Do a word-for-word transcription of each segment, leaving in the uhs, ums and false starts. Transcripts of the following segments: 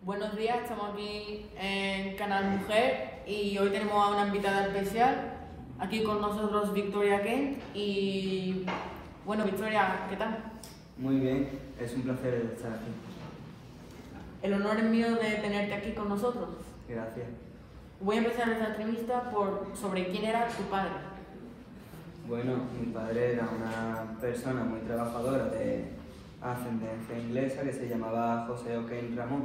Buenos días, estamos aquí en Canal Mujer y hoy tenemos a una invitada especial, aquí con nosotros Victoria Kent y bueno, Victoria, ¿qué tal? Muy bien, es un placer estar aquí. El honor es mío de tenerte aquí con nosotros. Gracias. Voy a empezar esta entrevista por sobre quién era tu padre. Bueno, mi padre era una persona muy trabajadora de ascendencia inglesa que se llamaba José O'Kane Ramón.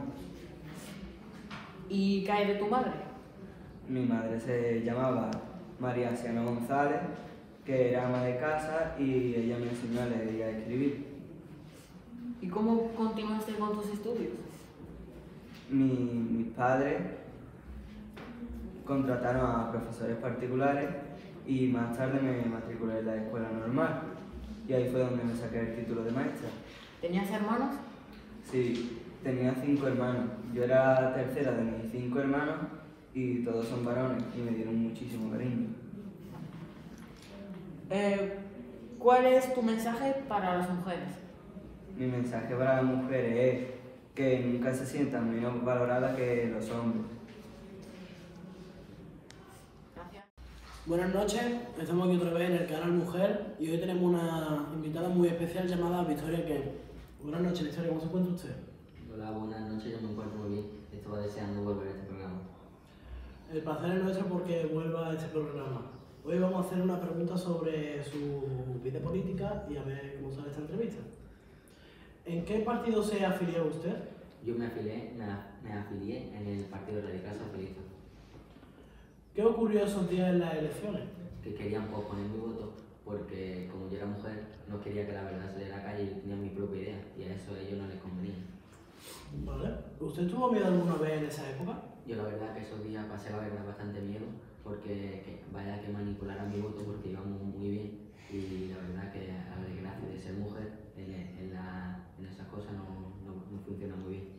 ¿Y qué hay de tu madre? Mi madre se llamaba María Siano González, que era ama de casa y ella me enseñó a leer y a escribir. ¿Y cómo continuaste con tus estudios? Mi, mis padres contrataron a profesores particulares y más tarde me matriculé en la escuela normal y ahí fue donde me saqué el título de maestra. ¿Tenías hermanos? Sí, tenía cinco hermanos. Yo era la tercera de mis cinco hermanos y todos son varones y me dieron muchísimo cariño. Eh, ¿Cuál es tu mensaje para las mujeres? Mi mensaje para las mujeres es que nunca se sientan menos valoradas que los hombres. Gracias. Buenas noches, estamos aquí otra vez en el canal Mujer y hoy tenemos una invitada muy especial llamada Victoria Kent. Buenas noches, Victoria, ¿cómo se encuentra usted? Hola, buenas noches, yo me encuentro muy bien. Estaba deseando volver a este programa. El placer es nuestro porque vuelva a este programa. Hoy vamos a hacer una pregunta sobre su vida política y a ver cómo sale esta entrevista. ¿En qué partido se afilió usted? Yo me afilié, me, me afilié en el Partido Radical Socialista, ¿Qué ocurrió esos días en las elecciones? que querían posponer mi voto porque como yo era mujer no quería que la verdad saliera a la calle y yo tenía mi propia idea y a eso a ellos no les convenía. ¿Vale? ¿Usted tuvo miedo alguna vez en esa época? Yo la verdad que esos días pasé la verdad bastante miedo porque que, vaya que manipularan mi voto porque íbamos muy bien y la verdad que a la desgracia de ser mujer en, en, la, en esas cosas no, no, no funciona muy bien.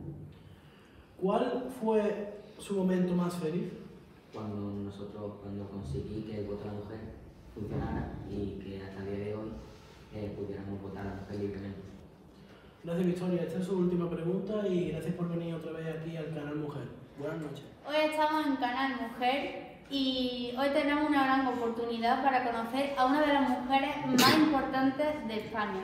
¿Cuál fue su momento más feliz? Cuando nosotros, cuando conseguí que el voto de la mujer funcionara y que hasta el día de hoy eh, pudiéramos votar a la mujer libremente. Gracias, Victoria. Esta es su última pregunta y gracias por venir otra vez aquí al canal Mujer. Buenas noches. Hoy estamos en Canal Mujer y hoy tenemos una gran oportunidad para conocer a una de las mujeres más importantes de España.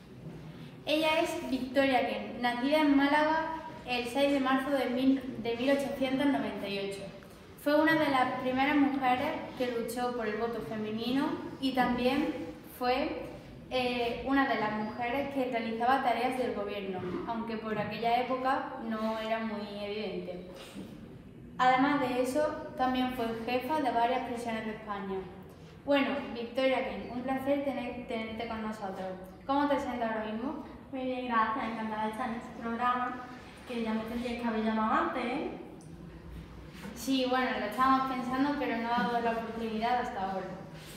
Ella es Victoria Kent, nacida en Málaga el seis de marzo de mil ochocientos noventa y ocho. Fue una de las primeras mujeres que luchó por el voto femenino y también fue eh, una de las mujeres que realizaba tareas del gobierno, aunque por aquella época no era muy evidente. Además de eso, también fue jefa de varias prisiones de España. Bueno, Victoria Kent, un placer tener, tenerte con nosotros. ¿Cómo te sientes ahora mismo? Muy bien, gracias, encantada de estar en este programa, que ya me tendríais que haber llamado antes, ¿eh? Sí, bueno, lo estábamos pensando, pero no ha dado la oportunidad hasta ahora.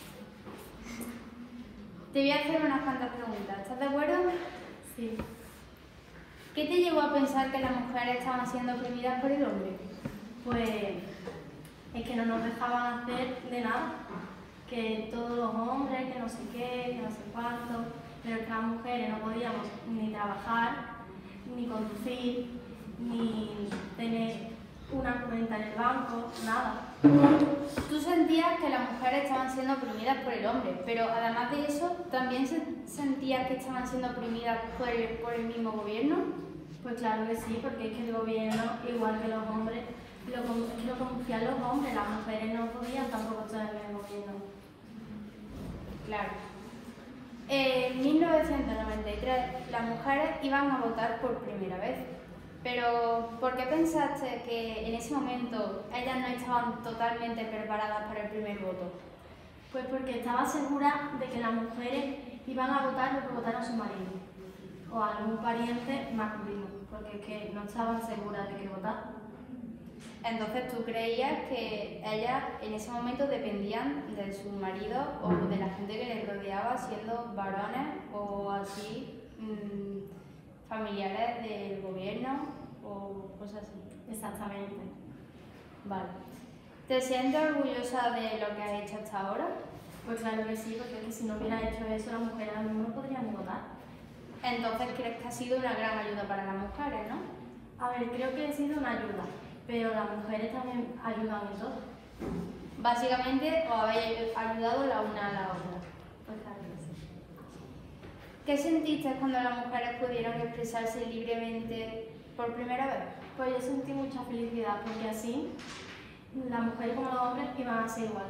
Te voy a hacer unas cuantas preguntas, ¿estás de acuerdo? Sí. ¿Qué te llevó a pensar que las mujeres estaban siendo oprimidas por el hombre? Pues es que no nos dejaban hacer de nada, que todos los hombres, que no sé qué, que no sé cuánto, pero que las mujeres no podíamos ni trabajar, ni conducir, ni tener una cuenta en el banco, nada. Tú sentías que las mujeres estaban siendo oprimidas por el hombre, pero además de eso, ¿también se sentías que estaban siendo oprimidas por el, por el mismo gobierno? Pues claro que sí, porque es que el gobierno, igual que los hombres, lo, lo conducían los hombres, las mujeres no podían tampoco estar en el gobierno. Claro. En mil novecientos noventa y tres las mujeres iban a votar por primera vez. Pero, ¿por qué pensaste que en ese momento ellas no estaban totalmente preparadas para el primer voto? Pues porque estaba segura de que las mujeres iban a votar lo que votaron su marido o algún pariente masculino, porque es que no estaban seguras de que votar. Entonces, ¿tú creías que ellas en ese momento dependían de su marido o de la gente que les rodeaba, siendo varones o así, mmm, familiares del gobierno o cosas así? Exactamente. Vale. ¿Te sientes orgullosa de lo que has hecho hasta ahora? Pues claro que sí, porque es que si no hubiera hecho eso, las mujeres ahora mismo no podrían ni votar. Entonces, ¿crees que ha sido una gran ayuda para las mujeres, no? A ver, creo que he sido una ayuda, pero las mujeres también ayudan en todo. Básicamente os habéis ayudado la una a la otra. Pues claro que sí. ¿Qué sentiste cuando las mujeres pudieron expresarse libremente por primera vez? Pues yo sentí mucha felicidad porque así las mujeres como los hombres iban a ser iguales.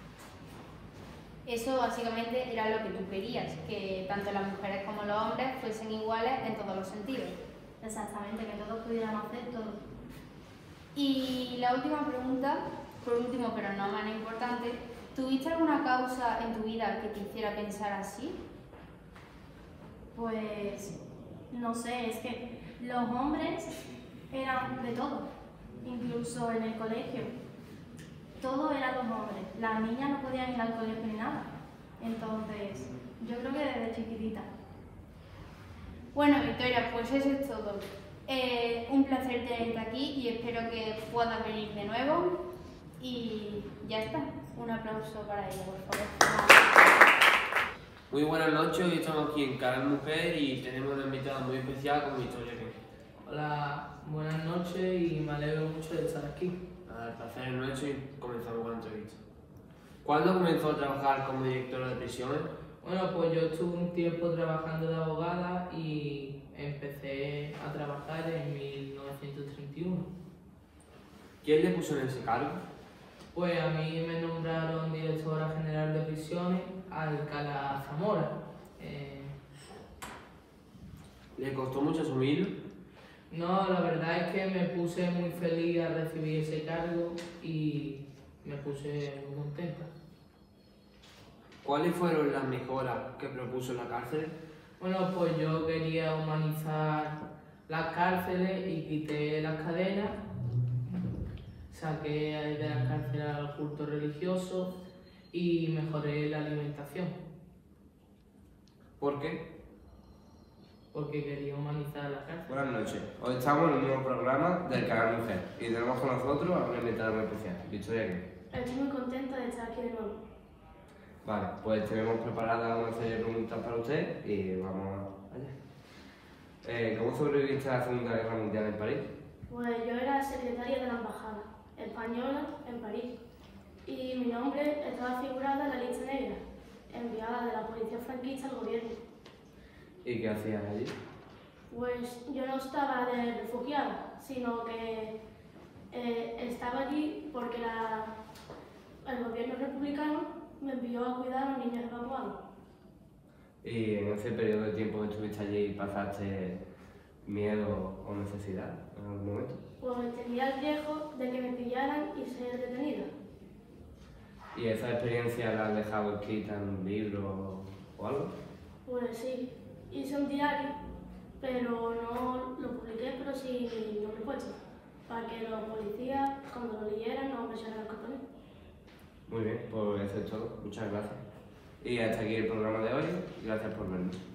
Eso básicamente era lo que tú querías, que tanto las mujeres como los hombres fuesen iguales en todos los sentidos. Exactamente, que todos pudieran hacer todo. Y la última pregunta, por último pero no menos importante, ¿tuviste alguna causa en tu vida que te hiciera pensar así? Pues no sé, es que los hombres eran de todo, incluso en el colegio. Todo eran los hombres, las niñas no podían ir al colegio ni nada. Entonces, yo creo que desde chiquitita. Bueno, Victoria, pues eso es todo. Eh, un placer tenerte aquí y espero que puedas venir de nuevo. Y ya está. Un aplauso para ella, por favor. Muy buenas noches, hoy estamos aquí en Canal Mujer y tenemos una invitada muy especial como Victoria Kent. Hola, buenas noches y me alegro mucho de estar aquí. Nada, el placer es nuestro y comenzamos con la entrevista. ¿Cuándo comenzó a trabajar como directora de prisiones? Bueno, pues yo estuve un tiempo trabajando de abogada y empecé a trabajar en mil novecientos treinta y uno. ¿Quién le puso en ese cargo? Pues a mí me nombraron directora general de prisiones Alcalá Zamora. Eh, ¿Le costó mucho asumirlo? no, la verdad es que me puse muy feliz al recibir ese cargo y me puse muy contenta. ¿Cuáles fueron las mejoras que propuso la cárcel? Bueno, pues yo quería humanizar las cárceles y quité las cadenas, saqué de las cárceles al culto religioso y mejoré la alimentación, ¿Por qué? porque quería humanizar las cárceles. Buenas noches. Hoy estamos en un nuevo programa del canal Mujer y tenemos con nosotros a una invitada muy especial, Victoria Kent. Estoy muy contenta de estar aquí de nuevo. Vale, pues tenemos preparada una serie de preguntas para usted y vamos allá. Eh, ¿Cómo sobreviviste a la Segunda Guerra Mundial en París? Pues yo era secretaria de la embajada española en París y mi nombre estaba figurado en la lista negra enviada de la policía franquista al gobierno. ¿Y qué hacías allí? Pues yo no estaba de refugiada, sino que eh, estaba allí porque la, el gobierno republicano me envió a cuidar a los niños evacuados. ¿Y en ese periodo de tiempo que estuviste allí pasaste miedo o necesidad en algún momento? Pues tenía el riesgo de que me pillaran y ser detenida. ¿Y esa experiencia la has dejado escrita en un libro o algo? Pues sí, hice un diario, pero no lo publiqué, pero sí lo he puesto, para que los policías, cuando lo leyeran, no pensaran el contenido. Muy bien, pues eso es todo. Muchas gracias. Y hasta aquí el programa de hoy. Gracias por vernos.